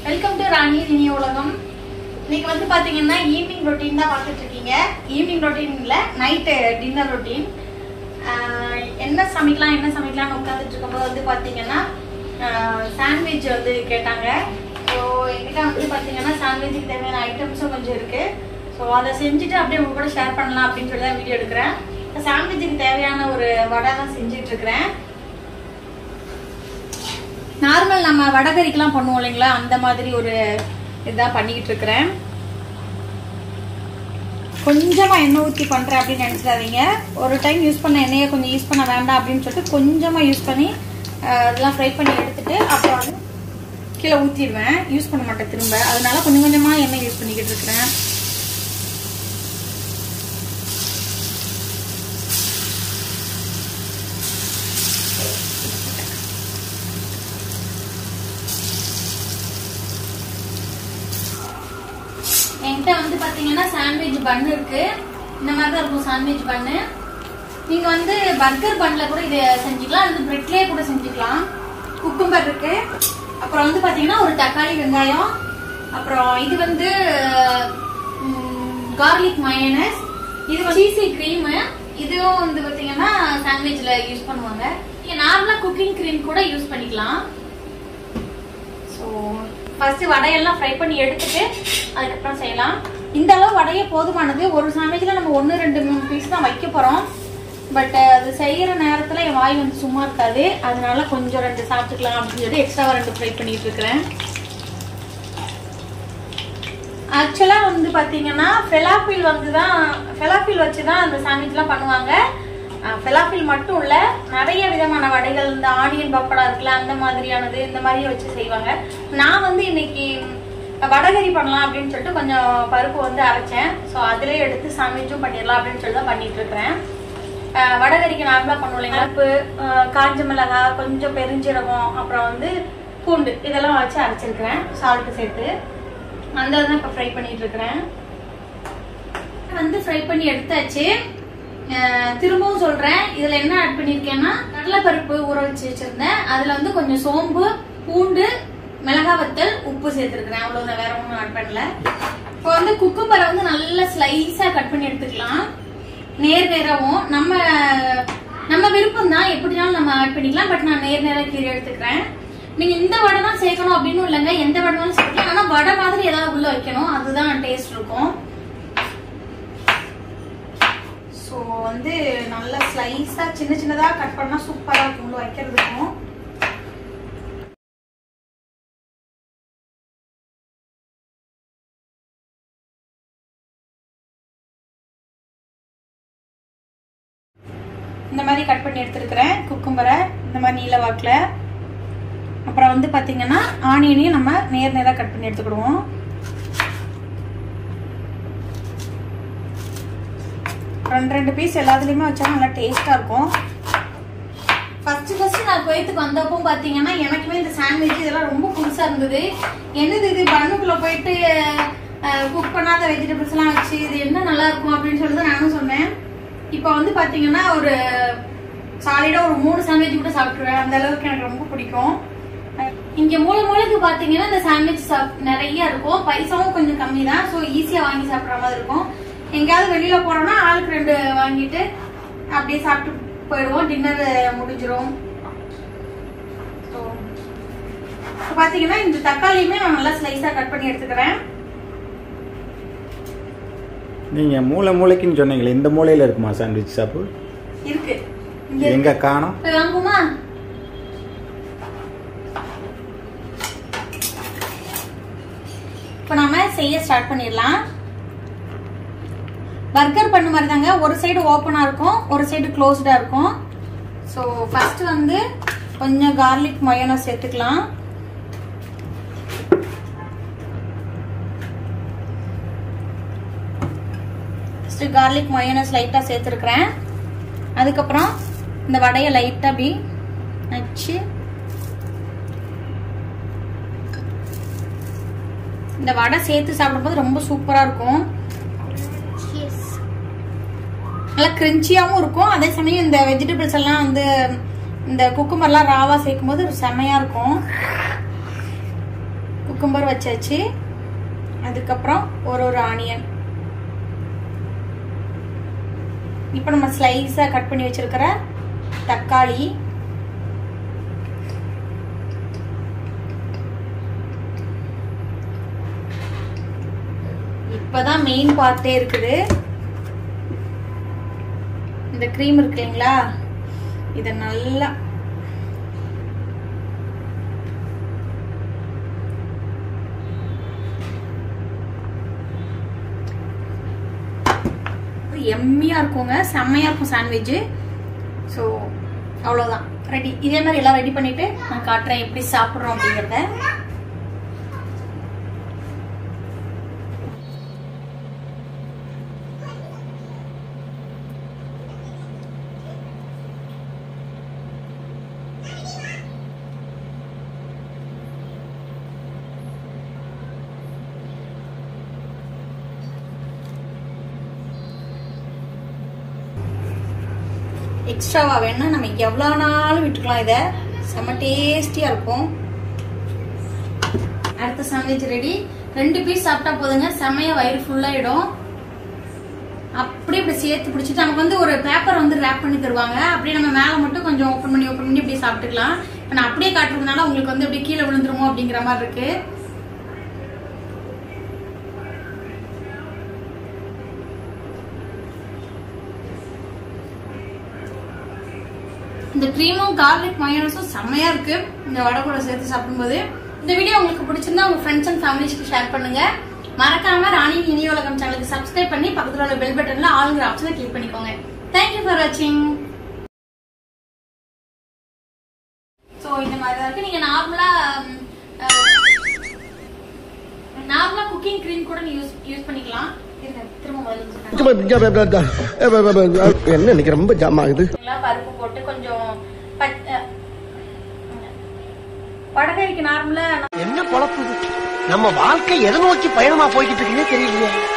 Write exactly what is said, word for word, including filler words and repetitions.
Welcome to ராணி இனிய உலகம். இன்னைக்கு வந்து பாத்தீங்கன்னா ஈவினிங் ரொட்டீன் தான் பார்த்துட்டு இருக்கீங்க. ஈவினிங் ரொட்டீன்ல நைட்டு டின்னர் ரொட்டீன். என்ன சமைக்கலாம் என்ன சமைக்கலாம்னு உட்காந்துட்டு இருக்கும்போது வந்து பாத்தீங்கன்னா சாண்ட்விச் வந்து கேட்டாங்க. ஸோ என்கிட்ட வந்து பாத்தீங்கன்னா சாண்ட்விச்சுக்கு தேவையான ஐட்டம்ஸும் கொஞ்சம் இருக்கு. ஸோ அதை செஞ்சுட்டு அப்படியே உங்க கூட ஷேர் பண்ணலாம் அப்படின்னு சொல்லி தான் வீடியோ எடுக்கிறேன். சாண்ட்விச்சுக்கு தேவையான ஒரு வடை தான் செஞ்சுட்டு இருக்கிறேன். நார்மல் நம்ம வடகறிக்கெல்லாம் பண்ணுவோம் இல்லைங்களா, அந்த மாதிரி ஒரு இதான் பண்ணிக்கிட்டு இருக்கிறேன். கொஞ்சமா எண்ணெய் ஊற்றி பண்றேன் அப்படின்னு நினைச்சிடாதீங்க. ஒரு டைம் யூஸ் பண்ண எண்ணெயை கொஞ்சம் யூஸ் பண்ண வேண்டாம் அப்படின்னு சொல்லிட்டு கொஞ்சமா யூஸ் பண்ணி அதெல்லாம் ஃப்ரை பண்ணி எடுத்துட்டு அப்புறம் வந்து கீழே ஊற்றிடுவேன். யூஸ் பண்ண மாட்டேன் திரும்ப, அதனால கொஞ்சம் கொஞ்சமா எண்ணெய் யூஸ் பண்ணிக்கிட்டு இருக்கிறேன். என்கிட்ட வந்து பாத்தீங்கன்னா சாண்ட்விச் பன் இருக்கு. இந்த மாதிரி தான் இருக்கும் சாண்ட்விச் பன்னு. நீங்க வந்து பர்கர் பன்ல கூட இதை செஞ்சுக்கலாம், அல்லது பிரெட்லயே கூட செஞ்சுக்கலாம். குக்கும்பர் இருக்கு, அப்புறம் வந்து பாத்தீங்கன்னா ஒரு தக்காளி வெங்காயம், அப்புறம் இது வந்து கார்லிக் மயோனைஸ், இது சீசி கிரீம். இதுவும் வந்து பாத்தீங்கன்னா சாண்ட்விச்ல யூஸ் பண்ணுவாங்க. நீங்க நார்மலா குக்கிங் கிரீம் கூட யூஸ் பண்ணிக்கலாம். ஸோ ஃபர்ஸ்ட் வடையெல்லாம் ஃப்ரை பண்ணி எடுத்துட்டு அதுக்கப்புறம் செய்யலாம். இந்த அளவு வடையே போதுமானது. ஒரு சாண்ட்விச்ல நம்ம ஒன்று ரெண்டு மூணு பீஸ் தான் வைக்க போறோம். பட் அது செய்யற நேரத்துல என் வாய் வந்து சும்மா இருக்காது, அதனால கொஞ்சம் ரெண்டு சாப்பிட்டுக்கலாம் அப்படின்னு சொல்லி எக்ஸ்ட்ராவா ரெண்டு ஃப்ரை பண்ணிட்டு இருக்கிறேன். ஆக்சுவலா வந்து பாத்தீங்கன்னா ஃபெலாஃபில் வந்துதான் ஃபெலாஃபில் வச்சுதான் அந்த சாண்ட்விச்லாம் பண்ணுவாங்க. ஃபெலாஃபில் மட்டும் இல்ல, நிறைய விதமான வடைகள், இந்த ஆனியன் பப்படா இருக்குல்ல அந்த மாதிரியானது, இந்த மாதிரி வச்சு செய்வாங்க. நான் வந்து இன்னைக்கு வடகறி பண்ணலாம் அப்படின்னு சொல்லிட்டு கொஞ்சம் பருப்பு வந்து அரைச்சேன். ஸோ அதுலேயே எடுத்து சாண்ட்விச்சும் பண்ணிடலாம் அப்படின்னு சொல்லி தான் பண்ணிட்டு இருக்கிறேன். வடகறிக்கு நார்மலாக பண்ணுவோம் இல்லைங்களா, பருப்பு, காஞ்ச மிளகாய், கொஞ்சம் பெருஞ்சீரகம், அப்புறம் வந்து பூண்டு, இதெல்லாம் வச்சு அரைச்சிருக்கிறேன் சால்ட்டு சேர்த்து. அந்த தான் இப்போ ஃப்ரை பண்ணிட்டு இருக்கிறேன். வந்து ஃப்ரை பண்ணி எடுத்தாச்சு. திரும்பவும் சொல்றேன், இதுல என்ன ஆட் பண்ணிருக்கேன்னா கடலை பருப்பு ஊற வச்சு வச்சிருந்தேன். அதுல வந்து கொஞ்சம் சோம்பு, பூண்டு, மிளகாய் வத்தல், உப்பு சேர்த்திருக்கிறேன். அவ்வளவுதான், வேற ஒன்றும் ஆட் பண்ணல. இப்போ வந்து குக்கும்பரை வந்து நல்லா ஸ்லைஸா கட் பண்ணி எடுத்துக்கலாம். நேர் நேராவும் நம்ம நம்ம விருப்பம் தான், எப்படினாலும் நம்ம ஆட் பண்ணிக்கலாம். பட் நான் நேர் நேரா கீரை எடுத்துக்கிறேன். நீங்க இந்த வடை தான் சேர்க்கணும் அப்படின்னு இல்லைங்க, எந்த வடைனாலும் சேர்க்கலாம். ஆனா வடை மாதிரி ஏதாவது உள்ள வைக்கணும், அதுதான் டேஸ்ட் இருக்கும். ஸோ வந்து நல்லா ஸ்லைஸா சின்ன சின்னதா கட் பண்ணா சூப்பரா இருக்கும் உள்ள வைக்கிறதுக்கும். இந்த மாதிரி கட் பண்ணி எடுத்துருக்கிறேன் குக்கும்பரை, இந்த மாதிரி நீல வாக்குல. அப்புறம் வந்து பாத்தீங்கன்னா ஆனியனையும் நம்ம நேர் நேரா கட் பண்ணி எடுத்துக்கிடுவோம். ரெண்டு ரெண்டு பீஸ் எல்லாத்துலயுமே வச்சா நல்லா டேஸ்டா இருக்கும். ஃபர்ஸ்ட் ஃபர்ஸ்ட் நான் குவைத்துக்கு வந்தப்போ பாத்தீங்கன்னா எனக்குமே இந்த சாண்ட்விச் இதெல்லாம் ரொம்ப புதுசா இருந்தது. என்னது இது, பண்ணுக்குள்ள போயிட்டு குக் பண்ணாத வெஜிடபிள்ஸ் எல்லாம் வச்சு இது என்ன நல்லா இருக்கும் அப்படின்னு சொல்லிட்டு நானும் சொன்னேன். இப்போ வந்து பாத்தீங்கன்னா ஒரு சாலிடா ஒரு மூணு சாண்ட்விச் கூட சாப்பிட்டுருவேன், அந்த அளவுக்கு எனக்கு ரொம்ப பிடிக்கும். இங்க மூல மூலைக்கு பாத்தீங்கன்னா இந்த சாண்ட்விச் நிறைய இருக்கும், பைசாவும் கொஞ்சம் கம்மி தான். ஸோ ஈஸியா வாங்கி சாப்பிட்ற மாதிரி இருக்கும். எங்கேயாவது வெளியில போறோம்னா ஆளுக்கு ரெண்டு வாங்கிட்டு அப்படியே சாப்பிட்டு போயிடுவோம், டின்னர் முடிஞ்சிடும். பாத்தீங்கன்னா இந்த தக்காளியுமே நான் நல்லா ஸ்லைஸா கட் பண்ணி எடுத்துக்கிறேன். நீங்க மூளை மூளைக்குன்னு சொன்னீங்களே, இந்த மூலையில இருக்குமா சாண்ட்விச் ஷாப்பு? இருக்கு. எங்க காணோம்? வாங்குமா? இப்ப நாம செய்ய ஸ்டார்ட் பண்ணிடலாம். பர்கர் பண்ண மாதிரி தாங்க, ஒரு சைடு ஓப்பனா இருக்கும், ஒரு சைடு க்ளோஸ்டா இருக்கும். ஸோ ஃபர்ஸ்ட் வந்து கொஞ்சம் கார்லிக் மயோனைஸ் சேர்த்துக்கலாம். ஃபர்ஸ்ட் கார்லிக் மயோனைஸ் லைட்டா சேர்த்துருக்கிறேன். அதுக்கப்புறம் இந்த வடையை லைட்டா அப்படி வச்சு இந்த வடை சேர்த்து சாப்பிடும்போது ரொம்ப சூப்பரா இருக்கும். நல்லா கிரிஞ்சியாவும் இருக்கும், அதே சமயம் இந்த வெஜிடபிள்ஸ் எல்லாம் வந்து இந்த குக்கும்பர்லாம் ராவா சேர்க்கும் போது செமையா இருக்கும். குக்கும்பர் வச்சாச்சு. அதுக்கப்புறம் ஒரு ஒரு ஆனியன். இப்போ நம்ம ஸ்லைஸா கட் பண்ணி வச்சிருக்கிற தக்காளி, இப்பதான் மெயின் பார்ட்டே இருக்குது. இந்த கிரீம் இருக்கு இல்லைங்களா, இத நல்லா எம்மியா இருக்குங்க, செம்மையா இருக்கும் சாண்ட்விச். ஸோ அவ்வளோதான், ரெடி. இதே மாதிரி எல்லாம் ரெடி பண்ணிட்டு நான் காட்டுறேன் எப்படி சாப்பிட்றோம் அப்படிங்கிறத. எக்ஸ்ட்ராவா வேணா நம்ம எவ்வளோ நாளும் விட்டுக்கலாம், இதை செம்ம டேஸ்டியா இருக்கும். அடுத்த சாண்ட்விச் ரெடி. ரெண்டு பீஸ் சாப்பிட்டா போதுங்க, செம்மையா வயிறு ஃபுல்லாயிடும். அப்படியே இப்படி சேர்த்து பிடிச்சிட்டு நமக்கு வந்து ஒரு பேப்பர் வந்து ரேப் பண்ணி தருவாங்க. அப்படியே நம்ம மேல மட்டும் கொஞ்சம் ஓப்பன் பண்ணி ஓப்பன் பண்ணி இப்படி சாப்பிட்டுக்கலாம். இப்போ நான் அப்படியே காட்டுறதுனால உங்களுக்கு வந்து அப்படியே கீழே விழுந்துருமோ அப்படிங்கிற மாதிரி இருக்கு. இந்த கிரீமும் கார்லிக் மயோனஸும் செம்மையா இருக்கு இந்த வடை கூட சேர்த்து சாப்பிடும்போது. இந்த வீடியோ உங்களுக்கு பிடிச்சிருந்தா உங்க ஃப்ரெண்ட்ஸ் அண்ட் ஃபேமிலிஸ்க்கு ஷேர் பண்ணுங்க. மறக்காம ராணியின் இனிய உலகம் சேனலுக்கு சப்ஸ்கிரைப் பண்ணி பக்கத்துல உள்ள பெல் பட்டன்ல ஆல்ங்கிற ஆப்ஷனை கிளிக் பண்ணிக்கோங்க. தேங்க்யூ ஃபார் வாட்சிங். ஸோ இந்த மாதிரி தான் இருக்கு. நீங்க நார்மலா நார்மலா குக்கிங் கிரீம் கூட யூஸ் யூஸ் பண்ணிக்கலாம். என்ன இன்னைக்கு ரொம்ப ஜாம் ஆகுது. பருப்பு போட்டு கொஞ்சம் வடகரிக்கு நார்மலா என்ன பொழப்பு, நம்ம வாழ்க்கை எதை நோக்கி பயணமா போய்கிட்டு இருக்குன்னே தெரியலையே.